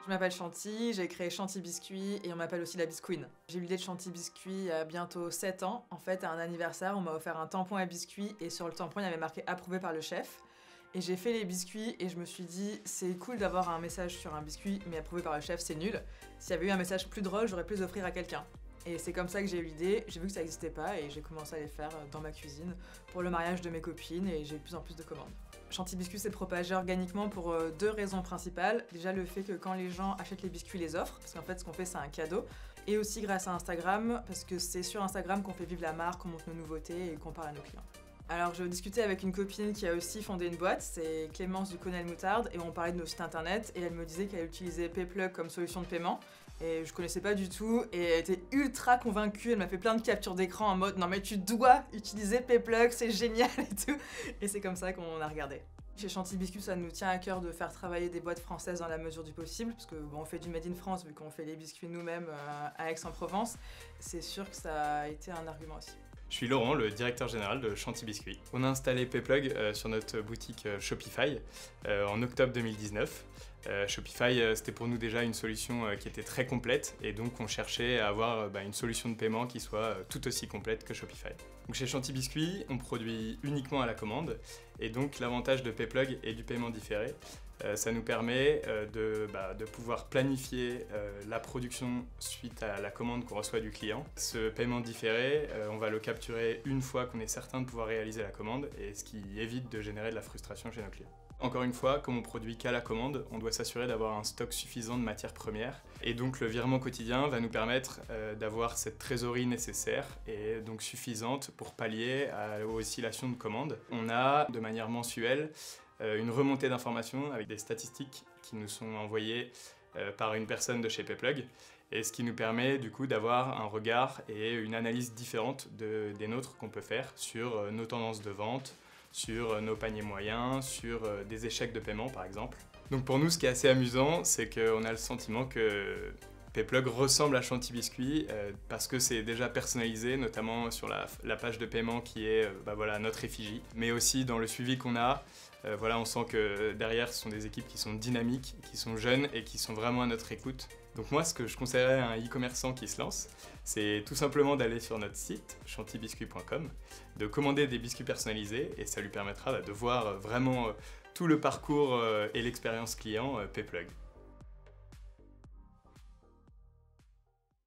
Je m'appelle Chanty, j'ai créé Chanty Biscuit et on m'appelle aussi la Bisqueen. J'ai eu l'idée de Chanty Biscuit il y a bientôt 7 ans. En fait, à un anniversaire, on m'a offert un tampon à biscuits et sur le tampon, il y avait marqué approuvé par le chef. Et j'ai fait les biscuits et je me suis dit, c'est cool d'avoir un message sur un biscuit, mais approuvé par le chef, c'est nul. S'il y avait eu un message plus drôle, j'aurais pu les offrir à quelqu'un. Et c'est comme ça que j'ai eu l'idée, j'ai vu que ça n'existait pas et j'ai commencé à les faire dans ma cuisine pour le mariage de mes copines et j'ai eu de plus en plus de commandes. Chanty Biscuit s'est propagé organiquement pour deux raisons principales. Déjà le fait que quand les gens achètent les biscuits, ils les offrent, parce qu'en fait ce qu'on fait c'est un cadeau. Et aussi grâce à Instagram, parce que c'est sur Instagram qu'on fait vivre la marque, qu'on montre nos nouveautés et qu'on parle à nos clients. Alors je discutais avec une copine qui a aussi fondé une boîte, c'est Clémence du Connell Moutarde, et on parlait de nos sites internet et elle me disait qu'elle utilisait Payplug comme solution de paiement. Et je connaissais pas du tout et elle était ultra convaincue, elle m'a fait plein de captures d'écran en mode non mais tu dois utiliser Payplug, c'est génial et tout. Et c'est comme ça qu'on a regardé. Chez Chanty Biscuit, ça nous tient à cœur de faire travailler des boîtes françaises dans la mesure du possible, parce que bon, on fait du Made in France vu qu'on fait les biscuits nous-mêmes à Aix-en-Provence. C'est sûr que ça a été un argument aussi. Je suis Laurent, le directeur général de Chanty Biscuit. On a installé Payplug sur notre boutique Shopify en octobre 2019. Shopify, c'était pour nous déjà une solution qui était très complète et donc on cherchait à avoir une solution de paiement qui soit tout aussi complète que Shopify. Donc chez Chanty Biscuit, on produit uniquement à la commande et donc l'avantage de Payplug et du paiement différé, ça nous permet de pouvoir planifier la production suite à la commande qu'on reçoit du client. Ce paiement différé, on va le capturer une fois qu'on est certain de pouvoir réaliser la commande et ce qui évite de générer de la frustration chez nos clients. Encore une fois, comme on produit qu'à la commande, on doit s'assurer d'avoir un stock suffisant de matières premières. Et donc le virement quotidien va nous permettre d'avoir cette trésorerie nécessaire et donc suffisante pour pallier aux oscillations de commande. On a de manière mensuelle une remontée d'informations avec des statistiques qui nous sont envoyées par une personne de chez Payplug. Et ce qui nous permet du coup d'avoir un regard et une analyse différente des nôtres qu'on peut faire sur nos tendances de vente, sur nos paniers moyens, sur des échecs de paiement par exemple. Donc pour nous, ce qui est assez amusant, c'est qu'on a le sentiment que Payplug ressemble à Chanty Biscuit parce que c'est déjà personnalisé, notamment sur la page de paiement qui est notre effigie, mais aussi dans le suivi qu'on a. On sent que derrière, ce sont des équipes qui sont dynamiques, qui sont jeunes et qui sont vraiment à notre écoute. Donc moi, ce que je conseillerais à un e-commerçant qui se lance, c'est tout simplement d'aller sur notre site chantybiscuit.com, de commander des biscuits personnalisés et ça lui permettra de voir vraiment tout le parcours et l'expérience client Payplug.